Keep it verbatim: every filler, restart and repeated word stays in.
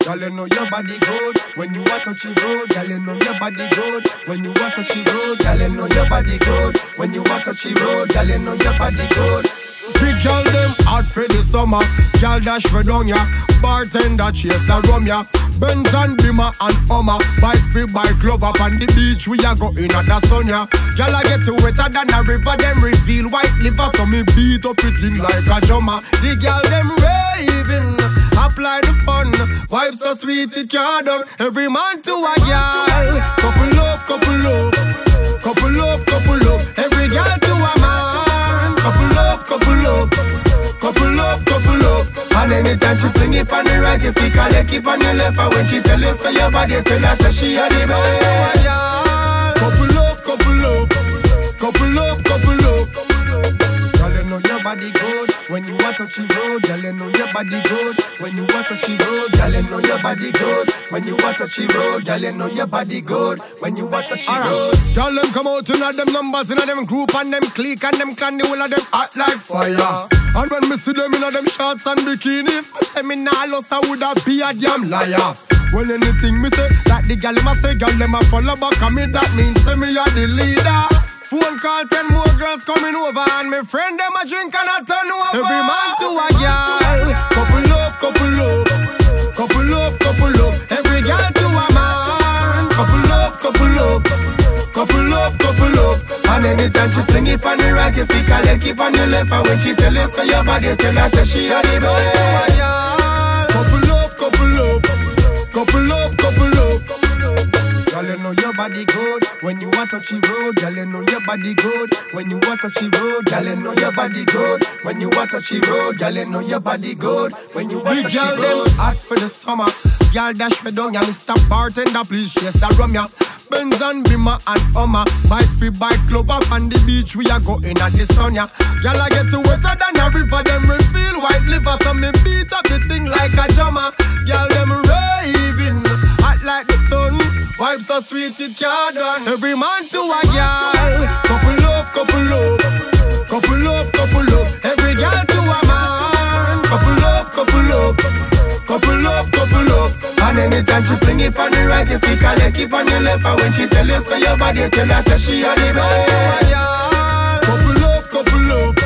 Girl, you know your body good when you a touch the road. Girl, you know your body good when you a touch the road. Girl, you know your body good when you a touch the road. Girl, you know your body good. Big girl them hot for the summer. Girl dash for down ya. Bartender chase the rum ya. Benz and Beamer and Hummer. Bike free bike love up on the beach. We a go in at the sun ya. Girl I get you wetter than a river. Them reveal white liver. So me beat up it in like a drummer. The girl them raving. Apply the fun. Vibes so sweet it can't done. Every man to a girl. Couple up, couple up. Couple up, couple up. Every girl to a man. Couple up, couple up. Couple up, couple up. And anytime she fling it on the right, if you call it, keep on your left. And when she tell you so your body, tell her say she a the best. Couple up, couple up. Couple up, couple up. Girl, you know your body good when you a touch the road. Girl, you know your body good when you a touch the road. Girl, you know your body good when you a touch the road. Girl, you know your body good when you a touch the road. Girl, them come out in a them numbers, in a them group and them clique and them clan, the whole of them hot like fire. And when me see them in a them shorts and bikini, if me say me nah lost, I woulda be a damn liar. Well, anything me say, like the gal them a say, gal them a follow back and me, that means say me a the leader. Phone call, ten more girls coming over, and my friend them a drink and a turn over. Every man to a girl. Couple up, couple up. Couple up, couple up. Every girl to a man. Couple up, couple up. Couple up, couple up. And anytime she fling it on the right, if you call it, keep on your left. And when she tell you so your body, tell her say she a the best. Couple up, couple up. Couple up, couple up. Girl, you know your body good when you a touch the road. Girl, you know your body good when you a touch the road. Girl, you know your body good when you a touch the road. Girl, you know your body good when you a touch the road. Big girl them hot for the summer. Girl dash me down ya, Mister Bartender, please chase the rum ya. Benz and Beamer and Hummer. Bike free bike club up on the beach. We a go in at the sun ya. Girl I get to wetter than a river. Them reveal white liver. So me beat up the thing like a drummer. Girl them raving hot like the sun. Vibes so sweet it can't done. Every man to a girl. Couple up, couple up. Couple up, couple up. Every girl to a man. Couple up, couple up. Couple up, couple up. And anytime she fling it on the right, if you call it, keep on your left. And when she tell you so your body, tell her say she a the best. Couple up, couple up.